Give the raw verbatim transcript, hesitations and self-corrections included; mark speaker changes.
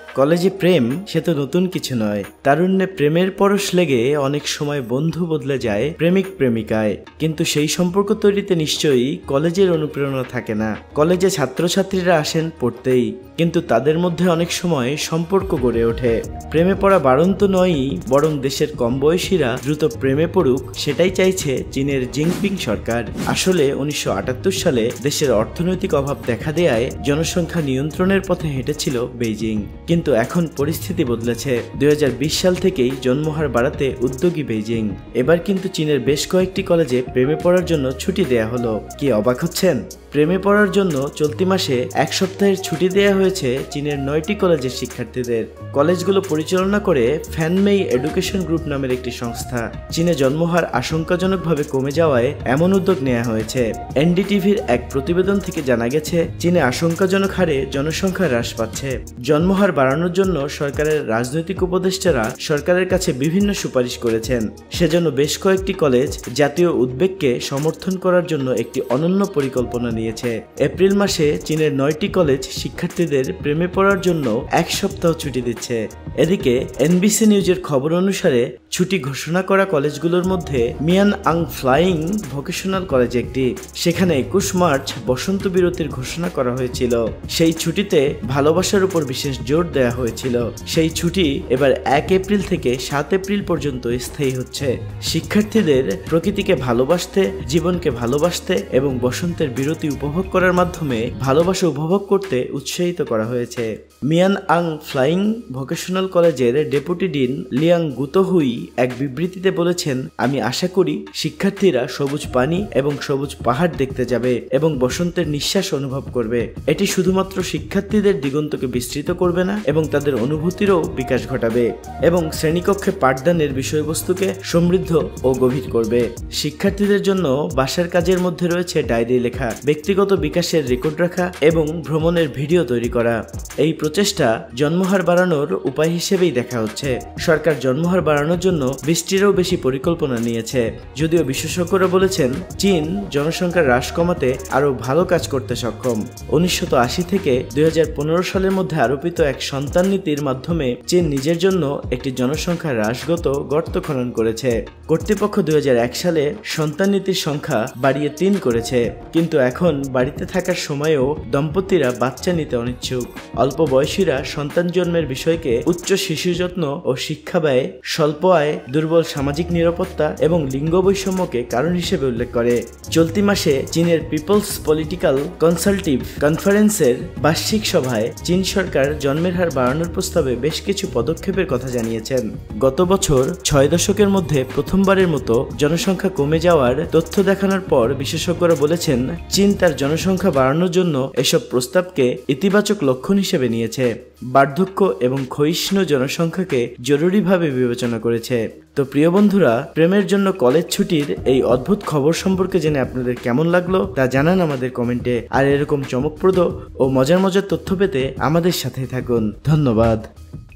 Speaker 1: কলেজে প্রেম সে তো নতুন কিছু নয়। তারুণ্যে প্রেমের পরশ লেগে অনেক সময় বন্ধু বদলে যায় প্রেমিক প্রেমিকায়, কিন্তু সেই সম্পর্ক তৈরিতে নিশ্চয়ই কলেজের অনুপ্রেরণা থাকে না। কলেজে ছাত্রছাত্রীরা আসেন পড়তেই, কিন্তু তাদের মধ্যে অনেক সময় সম্পর্ক গড়ে ওঠে। প্রেমে পড়া বারণ তো নয়ই, বরং দেশের কম বয়সীরা দ্রুত প্রেমে পড়ুক সেটাই চাইছে চীনের জিনপিং সরকার। আসলে উনিশশো আটাত্তর সালে দেশের অর্থনৈতিক অভাব দেখা দেয়ায় জনসংখ্যা নিয়ন্ত্রণের পথে হেঁটেছিল বেইজিং, কিন্তু এখন পরিস্থিতি বদলেছে। দুই হাজার বিশ সাল থেকেই জন্মহার বাড়াতে উদ্যোগী বেইজিং। এবার কিন্তু চীনের বেশ কয়েকটি কলেজে প্রেমে পড়ার জন্য ছুটি দেয়া হলো। কি অবাক হচ্ছেন? প্রেমে পড়ার জন্য চলতি মাসে এক সপ্তাহের ছুটি দেয়া হয়েছে চীনের নয়টি কলেজের শিক্ষার্থীদের। কলেজগুলো পরিচালনা করে ফ্যানমেই এডুকেশন গ্রুপ নামের একটি সংস্থা। চীনে জন্মহার আশঙ্কাজনকভাবে কমে যাওয়ায় এমন উদ্যোগ নেওয়া হয়েছে। এনডিটিভির এক প্রতিবেদন থেকে জানা গেছে, চীনে আশঙ্কাজনক হারে জনসংখ্যা হ্রাস পাচ্ছে। জন্মহার বাড়ানোর জন্য সরকারের রাজনৈতিক উপদেষ্টারা সরকারের কাছে বিভিন্ন সুপারিশ করেছেন। সেজন্য বেশ কয়েকটি কলেজ জাতীয় উদ্বেগকে সমর্থন করার জন্য একটি অনন্য পরিকল্পনা নিয়েছে। এপ্রিল মাসে চীনের নয়টি কলেজ শিক্ষার্থীদের প্রেমে পড়ার জন্য এক সপ্তাহ ছুটি দিচ্ছে। এদিকে এনবিসি নিউজের খবর অনুসারে ছুটি ঘোষণা করা কলেজগুলোর মধ্যে মিয়ান আং ফ্লাইং ভোকেশনাল কলেজ একটি। সেখানে একুশ মার্চ বসন্ত বিরতির ঘোষণা করা হয়েছিল। সেই ছুটিতে ভালোবাসার উপর বিশেষ জোর দেওয়া হয়েছিল। সেই ছুটি এবার এক এপ্রিল থেকে সাত এপ্রিল পর্যন্ত স্থায়ী হচ্ছে। শিক্ষার্থীদের প্রকৃতিকে ভালোবাসতে, জীবনকে ভালোবাসতে এবং বসন্তের বিরতি উপভোগ করার মাধ্যমে ভালোবাসা উপভোগ করতে উৎসাহিত করা হয়েছে। মিয়ান আং ফ্লাইং ভোকেশনাল কলেজের ডেপুটি ডিন লিয়াং গুতোহুই এক বিবৃতিতে বলেছেন, আমি আশা করি শিক্ষার্থীরা সবুজ পানি এবং সবুজ পাহাড় দেখতে যাবে এবং বসন্তের নিঃশ্বাস অনুভব করবে। এটি শুধুমাত্র শিক্ষার্থীদের দিগন্তকে বিস্তৃত করবে না এবং তাদের অনুভূতিরও বিকাশ ঘটাবে এবং শ্রেণীকক্ষে পাঠদানের বিষয়বস্তুকে সমৃদ্ধ ও গভীর করবে। শিক্ষার্থীদের জন্য বাসার কাজের মধ্যে রয়েছে ডায়েরি লেখা, ব্যক্তিগত বিকাশের রেকর্ড রাখা এবং ভ্রমণের ভিডিও তৈরি করা। এই প্রচেষ্টা জন্মহার বাড়ানোর উপায় হিসেবেই দেখা হচ্ছে। সরকার জন্মহার বাড়ানোর জন্য বিশটিরও বেশি পরিকল্পনা নিয়েছে। যদিও বিশেষজ্ঞরা বলেছেন, চীন জনসংখ্যার হ্রাস কমাতে আরো ভালো কাজ করতে সক্ষম। উনিশশো আশি থেকে দুই হাজার পনেরো সালের মধ্যে আরোপিত এক সন্তান নীতির মাধ্যমে চীন নিজের জন্য একটি জনসংখ্যা হ্রাসগত গর্ত খনন করেছে। কর্তৃপক্ষ দুই হাজার এক সালে সন্তান নীতির সংখ্যা বাড়িয়ে তিন করেছে, কিন্তু এখন বাড়িতে থাকার সময়েও দম্পতিরা বাচ্চা নিতে অনিচ্ছুক। অল্প বয়সীরা সন্তান জন্মের বিষয়কে উচ্চ শিশু যত্ন ও শিক্ষা ব্যয়, স্বল্প আয়, দুর্বল সামাজিক নিরাপত্তা এবং লিঙ্গ বৈষম্যকে কারণ হিসেবে উল্লেখ করে। চলতি মাসে চীনের পিপলস পলিটিক্যাল কনসালটিভ কনফারেন্সের বার্ষিক সভায় চীন সরকার জন্মের হার বাড়ানোর প্রস্তাবে বেশ কিছু পদক্ষেপের কথা জানিয়েছেন। গত বছর ছয় দশকের মধ্যে প্রথমবারের মতো জনসংখ্যা কমে যাওয়ার তথ্য দেখানোর পর বিশেষজ্ঞরা বলেছেন, চীন তার জনসংখ্যা বাড়ানোর জন্য এসব প্রস্তাবকে ইতিবাচক লক্ষণ হিসেবে নিয়েছে। বার্ধক্য এবং ক্ষয়িষ্ণু জনসংখ্যাকে জরুরিভাবে বিবেচনা করেছে। তো প্রিয় বন্ধুরা, প্রেমের জন্য কলেজ ছুটির এই অদ্ভুত খবর সম্পর্কে জেনে আপনাদের কেমন লাগলো তা জানান আমাদের কমেন্টে। আর এরকম চমকপ্রদ ও মজার মজার তথ্য পেতে আমাদের সাথে থাকুন। ধন্যবাদ।